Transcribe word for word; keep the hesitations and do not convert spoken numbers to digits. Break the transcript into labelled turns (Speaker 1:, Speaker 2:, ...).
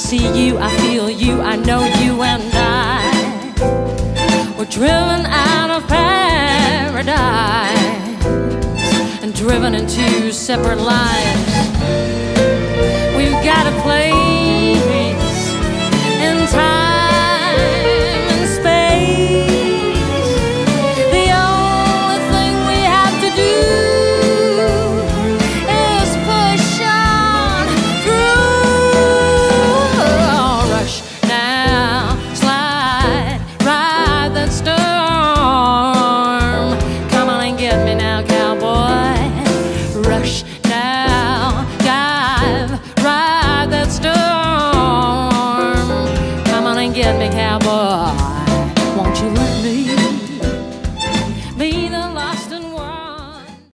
Speaker 1: see you, I feel you, I know you and I were driven out of paradise and driven into separate lives.